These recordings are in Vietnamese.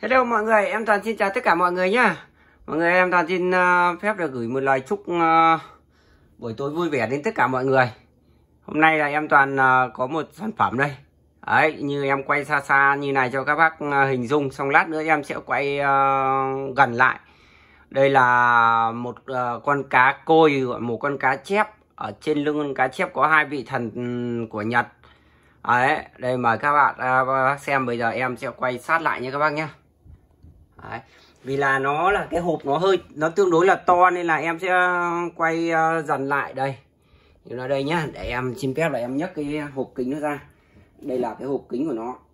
Hello mọi người, em Toàn xin chào tất cả mọi người nhá. Mọi người, em Toàn xin phép được gửi một lời chúc buổi tối vui vẻ đến tất cả mọi người. Hôm nay là em Toàn có một sản phẩm đây. Đấy, như em quay xa xa như này cho các bác hình dung. Xong lát nữa em sẽ quay gần lại. Đây là một con cá koi, một con cá chép. Ở trên lưng con cá chép có hai vị thần của Nhật. Đấy, đây mời các bạn xem. Bây giờ em sẽ quay sát lại nha các bác nhé. Đấy. Vì là nó là cái hộp nó tương đối là to nên là em sẽ quay dần lại đây. Nhưng ở đây nhá, để em xin phép là em nhấc cái hộp kính nó ra. Đây là cái hộp kính của nó.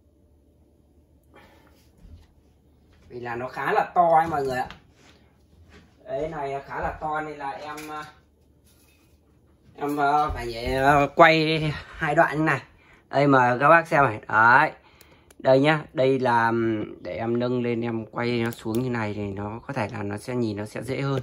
Vì là nó khá là to ấy mọi người ạ. Đấy này khá là to nên là em phải quay hai đoạn như này. Đây mà các bác xem này. Đấy. Đây nhá, đây là để em nâng lên em quay nó xuống như này thì nó có thể là nó sẽ nhìn nó sẽ dễ hơn.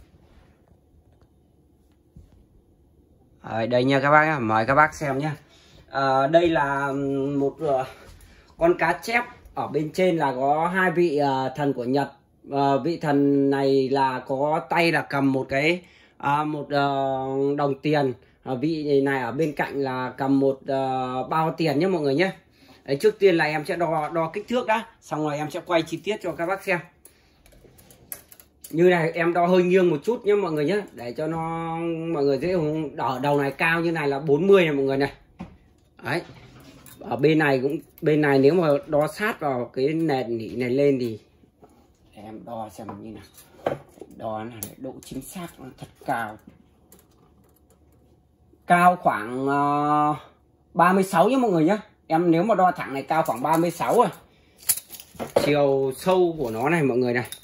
Đây nha các bác, mời các bác xem nhá. Đây là một con cá chép, ở bên trên là có hai vị thần của Nhật. Vị thần này là có tay là cầm một cái đồng tiền. Vị này ở bên cạnh là cầm một bao tiền nhé mọi người nhé. Đấy, trước tiên là em sẽ đo kích thước đã, xong rồi em sẽ quay chi tiết cho các bác xem. Như này em đo hơi nghiêng một chút nhé mọi người nhé, để cho nó mọi người dễ ở đầu này cao như này là 40 này mọi người này. Đấy. Ở bên này nếu mà đo sát vào cái nền nỉ này lên thì em đo xem như nào. Đo này độ chính xác nó thật cao. Cao khoảng 36 nhé mọi người nhé. Em nếu mà đo thẳng này cao khoảng 36 à. Chiều sâu của nó này mọi người này.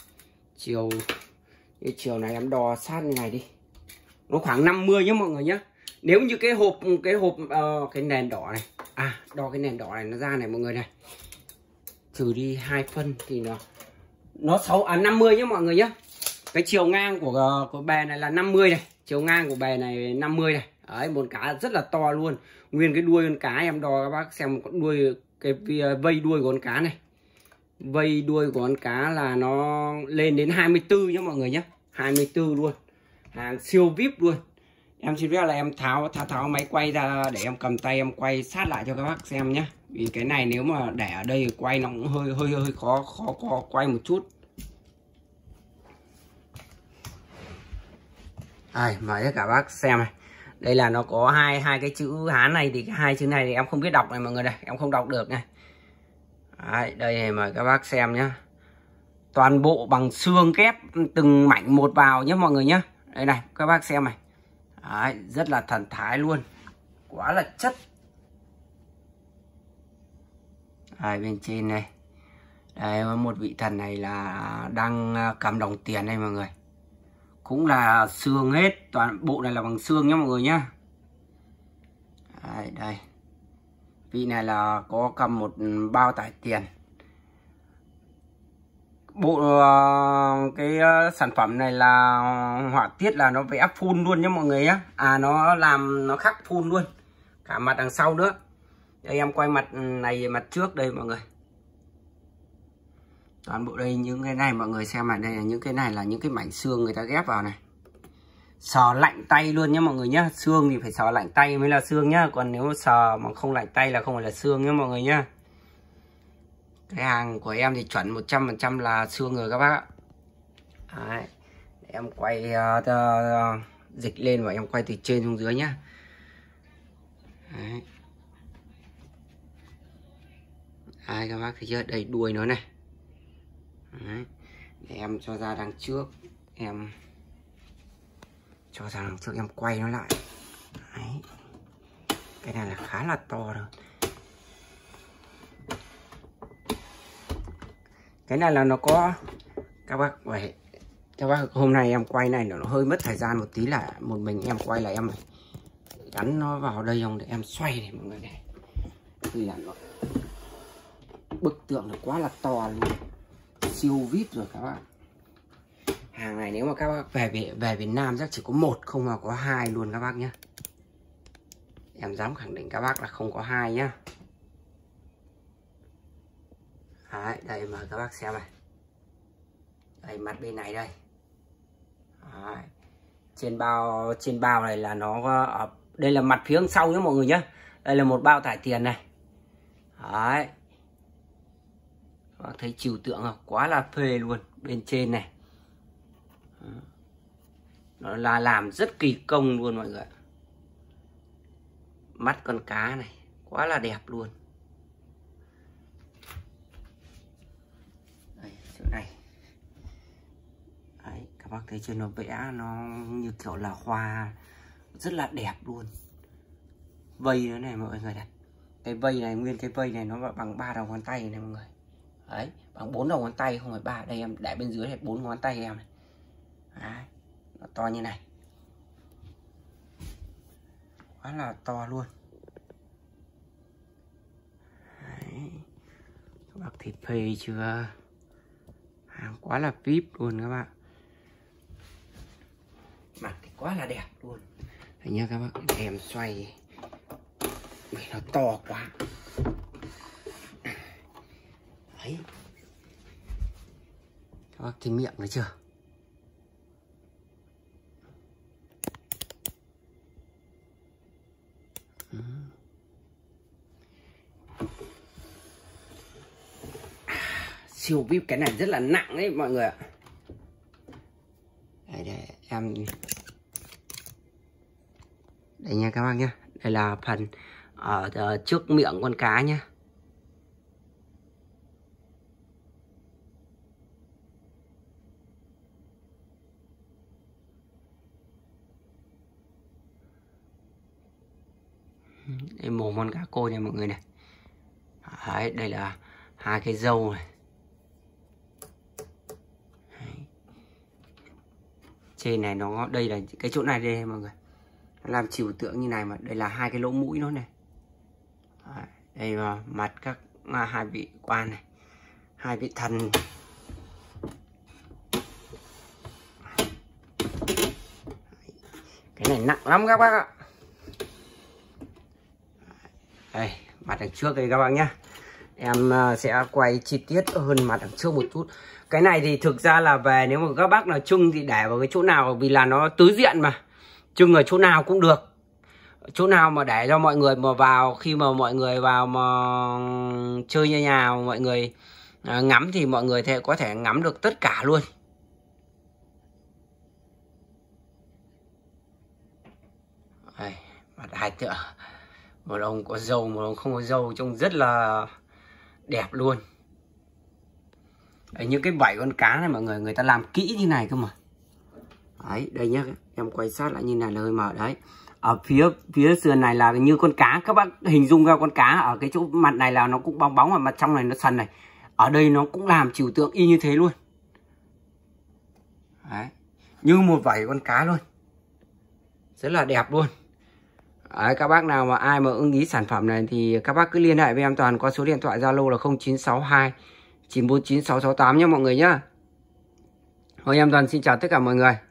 Chiều này em đo sát như này đi. Nó khoảng 50 nhé mọi người nhé. Nếu như cái nền đỏ này. Đo cái nền đỏ này nó ra này mọi người này. Trừ đi 2 phân thì nó 50 nhé mọi người nhé. Cái chiều ngang của bè này là 50 này. Chiều ngang của bè này 50 này. Đấy, một cá rất là to luôn. Nguyên cái đuôi con cá em đo các bác xem con đuôi, cái vây đuôi của con cá này. Vây đuôi của con cá là nó lên đến 24 nhé mọi người nhé. 24 luôn. Hàng siêu VIP luôn. Em xin phép là em tháo máy quay ra để em cầm tay em quay sát lại cho các bác xem nhé. Vì cái này nếu mà để ở đây quay nó cũng hơi khó quay một chút. Mời tất cả bác xem này. Đây là nó có hai cái chữ Hán này, thì cái hai chữ này thì em không biết đọc này mọi người này, em không đọc được này. Đấy, đây này, mời các bác xem nhá. Toàn bộ bằng xương kép từng mảnh một vào nhé mọi người nhé. Đây này, các bác xem này. Đấy, rất là thần thái luôn. Quá là chất. Bên trên này. Đây, một vị thần này là đang cầm đồng tiền đây mọi người. Cũng là xương hết, toàn bộ này là bằng xương nhé mọi người nhé. Đây. Vị này là có cầm một bao tải tiền. Bộ cái sản phẩm này là họa tiết là nó vẽ full luôn nhé mọi người nhé. Nó khắc full luôn. Cả mặt đằng sau nữa. Đây em quay mặt này mặt trước đây mọi người. Toàn bộ đây những cái này mọi người xem này, đây là những cái này là những cái mảnh xương người ta ghép vào này. Sờ lạnh tay luôn nhé mọi người nhé. Xương thì phải sờ lạnh tay mới là xương nhá. Còn nếu sờ mà không lạnh tay là không phải là xương nhé mọi người nhé. Cái hàng của em thì chuẩn 100% là xương rồi các bác ạ. Đấy. Để em quay dịch lên và em quay từ trên xuống dưới nhá. Đấy. Các bác thấy chưa? Đây đuôi nó này. Đấy. Để em cho ra đằng trước. Em cho ra đằng trước em quay nó lại. Đấy. Cái này là khá là to rồi. Cái này là nó có các bác hôm nay em quay này nó hơi mất thời gian một tí, là một mình em quay là em phải gắn nó vào đây không để em xoay này mọi người này. Vì là nó bức tượng nó quá là to luôn. Siêu VIP rồi các bạn. Hàng này nếu mà các bác về Việt Nam chắc chỉ có một không mà có hai luôn các bác nhé. Em dám khẳng định các bác là không có hai nhá. Đấy, đây mà các bác xem này. Đây mặt bên này đây. Đấy. Trên bao này là nó ở đây là mặt phía sau nhé mọi người nhé. Đây là một bao tải tiền này. Đấy. Các bác thấy trừu tượng không? Quá là phê luôn. Bên trên này nó là làm rất kỳ công luôn mọi người. Mắt con cá này quá là đẹp luôn. Đây, chỗ này. Đấy, các bác thấy chưa, nó vẽ nó như kiểu là hoa rất là đẹp luôn. Vây nữa này mọi người này. Cái vây này, nguyên cái vây này nó bằng 3 đầu ngón tay này mọi người. Đấy, bằng 4 đầu ngón tay không phải 3. Đây em để bên dưới này 4 ngón tay em này. Đấy, nó to như này. Quá là to luôn. Đấy. Các bác thấy phê chưa? Hàng quá là vip luôn các bạn. Mặt thì quá là đẹp luôn. Đấy nha các bác, em xoay vì nó to quá. Đấy. Các bác thấy miệng đấy chưa? Siêu vip, cái này rất là nặng đấy mọi người ạ. Đây em. Đây nha các bác nhá. Đây là phần ở trước miệng con cá nhá. Đây mồm con cá côi này mọi người này. Đấy, đây là hai cái râu này. Đấy. Trên này nó, đây là cái chỗ này đây mọi người. Nó làm trừu tượng như này mà. Đây là hai cái lỗ mũi nó này. Đấy, đây là mặt các hai vị quan này. Hai vị thần. Cái này nặng lắm các bác ạ. Đây, mặt đằng trước đây các bác nhá. Em sẽ quay chi tiết hơn mặt đằng trước một chút. Cái này thì thực ra là về nếu mà các bác nào trưng thì để vào cái chỗ nào, vì là nó tứ diện mà. Trưng ở chỗ nào cũng được. Chỗ nào mà để cho mọi người mà vào, khi mà mọi người vào mà chơi nhà nhà mọi người ngắm thì mọi người có thể ngắm được tất cả luôn. Đây, mặt hai tựa. Một ông có râu, một ông không có râu, trông rất là đẹp luôn. Đấy, những cái vảy con cá này mọi người, người ta làm kỹ như này cơ mà. Đấy, đây nhá, em quay sát lại như này là hơi mở đấy. Ở phía sườn này là như con cá, các bác hình dung ra con cá ở cái chỗ mặt này là nó cũng bóng bóng, ở mặt trong này nó sần này. Ở đây nó cũng làm trừu tượng y như thế luôn. Đấy, như một vảy con cá luôn. Rất là đẹp luôn. Đấy, các bác nào mà ai mà ưng ý sản phẩm này thì các bác cứ liên hệ với em Toàn qua số điện thoại Zalo là 0962 949 668 nhé mọi người nhá. Thôi em Toàn xin chào tất cả mọi người.